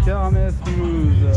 Caramel Smooth.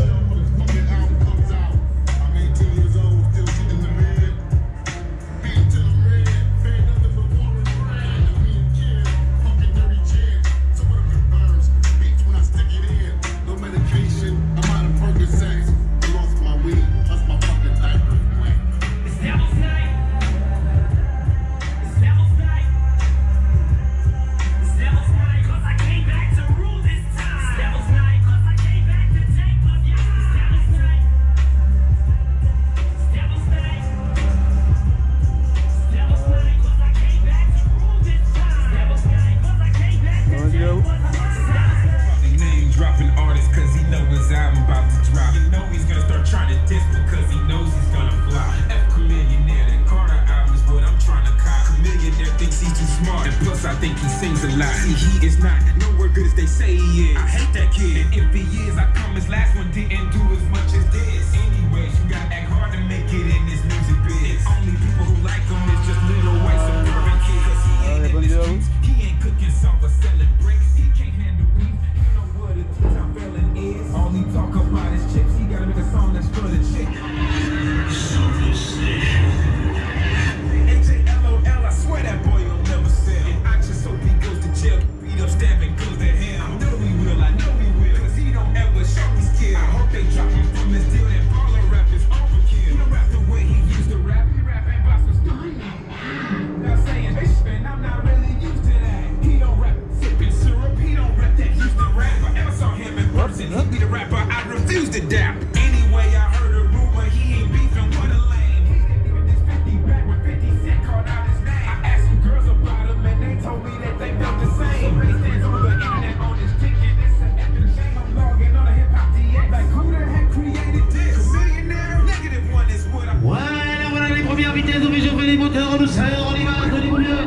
I think he sings a lot. See, he is not nowhere good as they say he is. I hate that kid. And if he is, I come his last one didn't do as much as this. Anyways, you gotta act hard to make it in this music biz. Only people who like him is just little white suburban kids. Cause he ain't in the streets. He ain't cooking salt or selling bricks. He can't handle beef. You know what a T-top felon is. All he talk about is chips. He gotta make a song that's for the chick. AJLOL, I swear that boy will never sell. And I just hope he goes to jail, beat up, stab, and goes to hell. I know he will, cause he don't ever show his skill. I hope they drop him from his deal. That baller rap is overkill. He don't rap the way he used to rap. He rapping about some story. Not saying bitch, and I'm not really used to that. He don't rap sipping syrup. He don't rap that Houston rap. If I ever saw him in person, he'd be the rapper I refuse to doubt. Anyway, I heard a rumor he ain't beefing with a lame. He didn't even diss 50 back when 50 Cent called out his name. I asked some girls about him and they told me that they felt the same. He stands on the internet on his ticket. It's an epic shame. I'm logging on a hip-hop DX. Like who the heck created this? Millionaire negative one is what I... Voilà les premières vitesses au Végéo, les moteurs en douceur, on y va, tenez-vous mieux.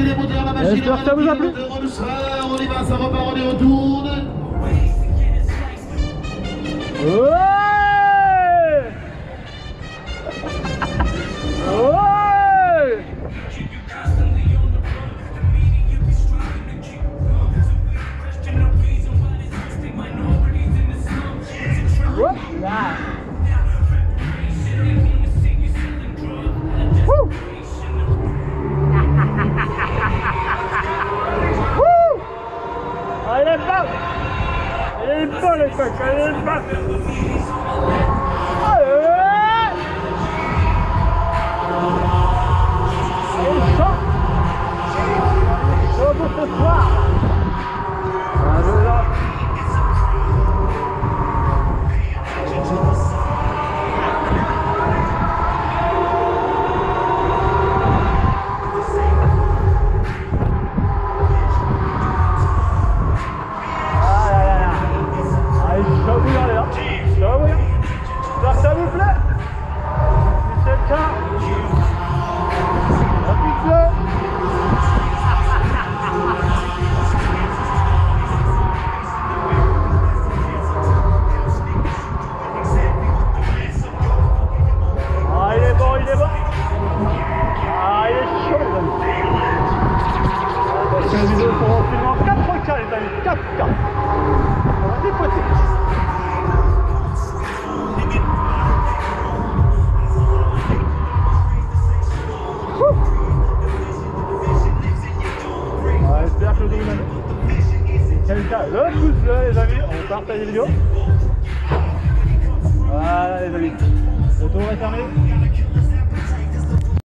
J'espère que ça vous a plu. On y va, ça repart, on y retourne. Wouh. Ah, il est pas. Il est pas les mecs, il est pas. Pour ce soir. Ça vous plaît? Si c'est le cas, appuie-le. Ah, il est bon, il est bon. Ah, il est chaud, les amis. C'est une vidéo pour filmer en 4K, les amis, 4K. On va dépoter. J'espère que vous avez aimé. Quelqu'un, le pouce bleu, les amis, on partage la vidéo. Voilà, les amis. Le tour est fermé.